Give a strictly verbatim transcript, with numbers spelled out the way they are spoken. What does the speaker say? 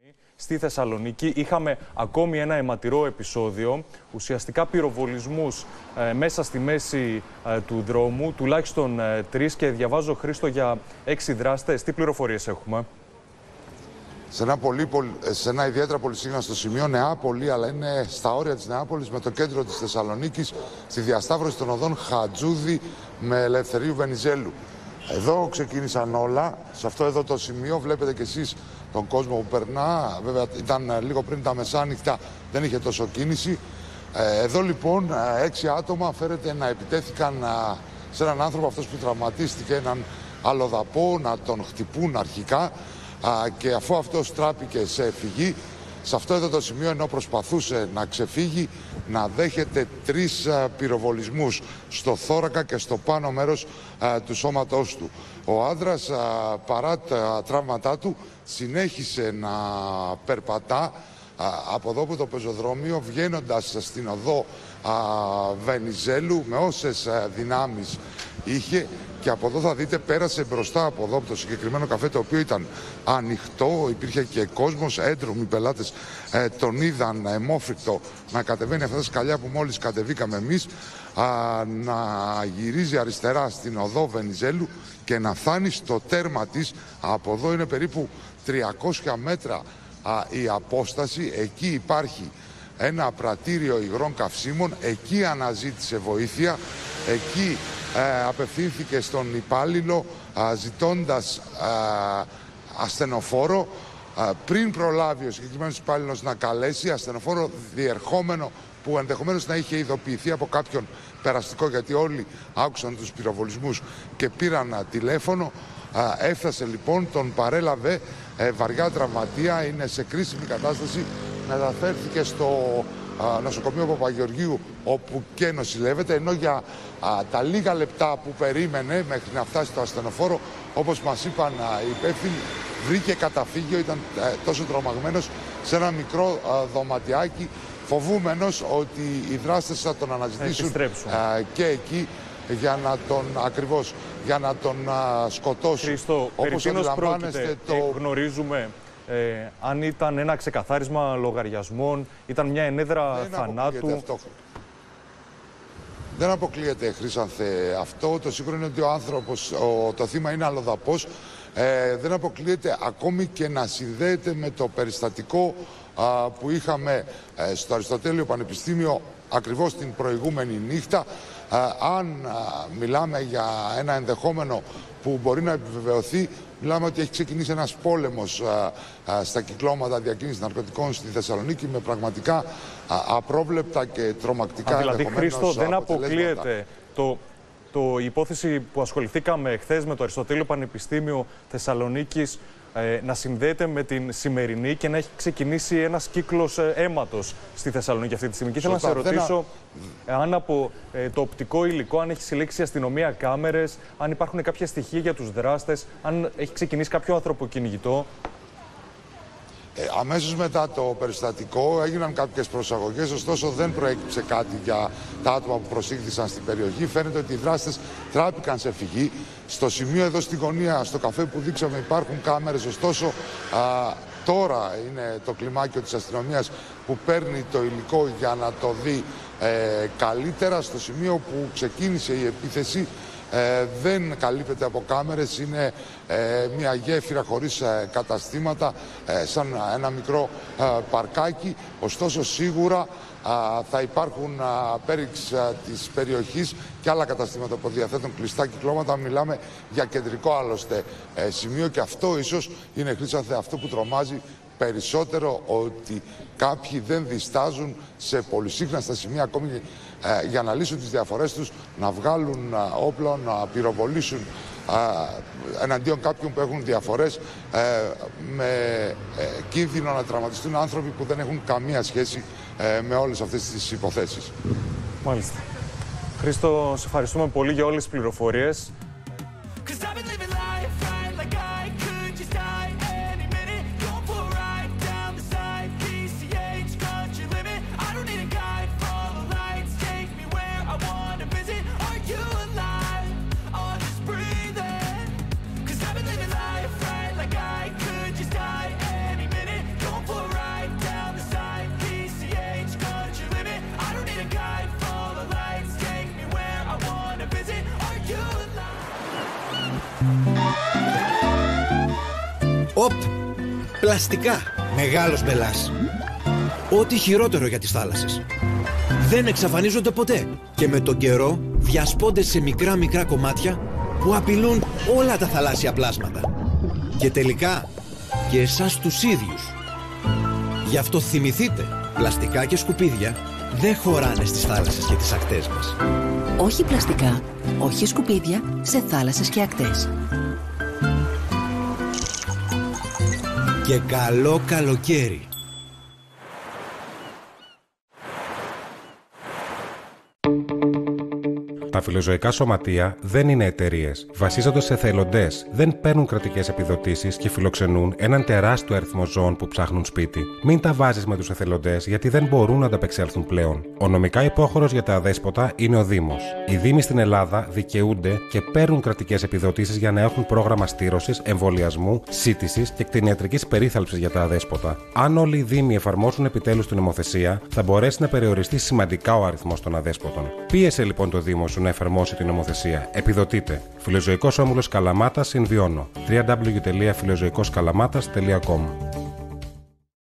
Στη Θεσσαλονίκη είχαμε ακόμη ένα αιματηρό επεισόδιο, ουσιαστικά πυροβολισμούς ε, μέσα στη μέση ε, του δρόμου, τουλάχιστον ε, τρεις, και διαβάζω, Χρήστο, για έξι δράστες. Τι πληροφορίες έχουμε? Σε ένα, πολύ, σε ένα ιδιαίτερα πολυσύγναστο σημείο, Νεάπολη, αλλά είναι στα όρια της Νεάπολης με το κέντρο της Θεσσαλονίκης, στη διασταύρωση των οδών Χατζούδη με Ελευθερίου Βενιζέλου. Εδώ ξεκίνησαν όλα. Σε αυτό εδώ το σημείο βλέπετε κι εσείς τον κόσμο που περνά. Βέβαια ήταν λίγο πριν τα μεσάνυχτα, δεν είχε τόσο κίνηση. Εδώ λοιπόν έξι άτομα φέρεται να επιτέθηκαν σε έναν άνθρωπο, αυτός που τραυματίστηκε, έναν αλλοδαπό, να τον χτυπούν αρχικά, και αφού αυτός τράπηκε σε φυγή, σε αυτό εδώ το σημείο, ενώ προσπαθούσε να ξεφύγει, να δέχεται τρεις πυροβολισμούς στο θώρακα και στο πάνω μέρος α, του σώματός του. Ο άντρας, α, παρά τα τραύματά του, συνέχισε να περπατά α, από εδώ από το πεζοδρόμιο, βγαίνοντας στην οδό α, Βενιζέλου με όσες α, δυνάμεις είχε. Και από εδώ θα δείτε, πέρασε μπροστά από εδώ, από το συγκεκριμένο καφέ, το οποίο ήταν ανοιχτό, υπήρχε και κόσμος, έντρομοι πελάτες ε, τον είδαν αιμόφρικτο να κατεβαίνει αυτά τα σκαλιά που μόλις κατεβήκαμε εμείς, α, να γυρίζει αριστερά στην οδό Βενιζέλου και να φτάνει στο τέρμα της. Από εδώ είναι περίπου τριακόσια μέτρα α, η απόσταση. Εκεί υπάρχει ένα πρατήριο υγρών καυσίμων, εκεί αναζήτησε βοήθεια, εκεί Ε, απευθύνθηκε στον υπάλληλο α, ζητώντας α, ασθενοφόρο, α, πριν προλάβει ο συγκεκριμένος υπάλληλος να καλέσει ασθενοφόρο διερχόμενο, που ενδεχομένως να είχε ειδοποιηθεί από κάποιον περαστικό, γιατί όλοι άκουσαν τους πυροβολισμούς και πήραν α, τηλέφωνο. Α, έφτασε λοιπόν, τον παρέλαβε ε, βαριά τραυματία, είναι σε κρίσιμη κατάσταση, μεταφέρθηκε στο α, νοσοκομείο Παπαγεωργίου, όπου και νοσηλεύεται, ενώ για α, τα λίγα λεπτά που περίμενε μέχρι να φτάσει το ασθενοφόρο, όπως μας είπαν α, οι υπεύθυνοι, βρήκε καταφύγιο, ήταν α, τόσο τρομαγμένος, σε ένα μικρό α, δωματιάκι, φοβούμενος ότι οι δράστες θα τον αναζητήσουν α, και εκεί για να τον, ακριβώς, για να τον α, σκοτώσουν. Χρήστο, όπως αντιλαμβάνεστε, το... γνωρίζουμε ε, αν ήταν ένα ξεκαθάρισμα λογαριασμών, ήταν μια ενέδρα δεν θανάτου. Αυτό. Δεν αποκλείεται, Χρήσανθε, αυτό. Το σίγουρο είναι ότι ο άνθρωπος, ο, το θύμα είναι αλλοδαπός. Ε, δεν αποκλείεται ακόμη και να συνδέεται με το περιστατικό α, που είχαμε ε, στο Αριστοτέλειο Πανεπιστήμιο ακριβώς την προηγούμενη νύχτα. Α, αν α, μιλάμε για ένα ενδεχόμενο που μπορεί να επιβεβαιωθεί, μιλάμε ότι έχει ξεκινήσει ένας πόλεμος α, α, στα κυκλώματα διακίνησης ναρκωτικών στη Θεσσαλονίκη, με πραγματικά α, απρόβλεπτα και τρομακτικά α, δηλαδή, ενδεχομένως Χρήστο, δεν αποκλείεται το, το υπόθεση που ασχοληθήκαμε χθες με το Αριστοτέλειο Πανεπιστήμιο Θεσσαλονίκης ε, να συνδέεται με την σημερινή και να έχει ξεκινήσει ένας κύκλος ε, αίματος στη Θεσσαλονίκη αυτή τη στιγμή. Και ήθελα να σε ρωτήσω δεν... αν από ε, το οπτικό υλικό, αν έχει συλλέξει η αστυνομία κάμερες, αν υπάρχουν κάποια στοιχεία για τους δράστες, αν έχει ξεκινήσει κάποιο ανθρωποκυνηγητό. Ε, αμέσως μετά το περιστατικό έγιναν κάποιες προσαγωγές, ωστόσο δεν προέκυψε κάτι για τα άτομα που προσήχθησαν στην περιοχή. Φαίνεται ότι οι δράστες τράπηκαν σε φυγή. Στο σημείο εδώ στη γωνία, στο καφέ που δείξαμε, υπάρχουν κάμερες, ωστόσο α, τώρα είναι το κλιμάκιο της αστυνομίας που παίρνει το υλικό για να το δει ε, καλύτερα. Στο σημείο που ξεκίνησε η επίθεση, Ε, δεν καλύπτεται από κάμερες, είναι ε, μια γέφυρα χωρίς ε, καταστήματα, ε, σαν ένα μικρό ε, παρκάκι. Ωστόσο σίγουρα ε, θα υπάρχουν ε, πέριξ ε, της περιοχής και άλλα καταστήματα που διαθέτουν κλειστά κυκλώματα. Μιλάμε για κεντρικό άλλωστε ε, σημείο, και αυτό ίσως είναι, Χρήσανθε, αυτό που τρομάζει περισσότερο, ότι κάποιοι δεν διστάζουν σε πολυσύχναστα σημεία ακόμη ε, για να λύσουν τις διαφορές τους, να βγάλουν ε, όπλα, να πυροβολήσουν ε, εναντίον κάποιων που έχουν διαφορές, ε, με ε, κίνδυνο να τραυματιστούν άνθρωποι που δεν έχουν καμία σχέση ε, με όλες αυτές τις υποθέσεις. Μάλιστα. Χρήστο, σε ευχαριστούμε πολύ για όλες τις πληροφορίες. Πλαστικά. Μεγάλος μπελάς. Ό,τι χειρότερο για τις θάλασσες. Δεν εξαφανίζονται ποτέ και με τον καιρό διασπώνται σε μικρά μικρά κομμάτια που απειλούν όλα τα θαλάσσια πλάσματα. Και τελικά και εσάς τους ίδιους. Γι' αυτό θυμηθείτε, πλαστικά και σκουπίδια δεν χωράνε στις θάλασσες και τις ακτές μας. Όχι πλαστικά, όχι σκουπίδια σε θάλασσες και ακτές. Και καλό καλοκαίρι. Τα φιλοζωικά σωματεία δεν είναι εταιρείες. Βασίζονται σε εθελοντές, δεν παίρνουν κρατικές επιδοτήσεις και φιλοξενούν έναν τεράστιο αριθμό ζώων που ψάχνουν σπίτι. Μην τα βάζεις με τους εθελοντές γιατί δεν μπορούν να ανταπεξέλθουν πλέον. Ο νομικά υπόχωρος για τα αδέσποτα είναι ο Δήμος. Οι Δήμοι στην Ελλάδα δικαιούνται και παίρνουν κρατικές επιδοτήσεις για να έχουν πρόγραμμα στήρωσης, εμβολιασμού, σύτησης και κτηνιατρικής περίθαλψης για τα αδέσποτα. Αν όλοι οι Δήμοι εφαρμόσουν επιτέλους την νομοθεσία, θα μπορέσει να περιοριστεί σημαντικά ο αριθμός των αδέσποτων. Πίεσε λοιπόν το Δήμο σου να εφαρμόσει την νομοθεσία. Επιδοτείτε. Φιλοζωικός Όμιλος Καλαμάτας Συνβιώνω. double-u double-u double-u τελεία φιλοζωικός καλαμάτας τελεία com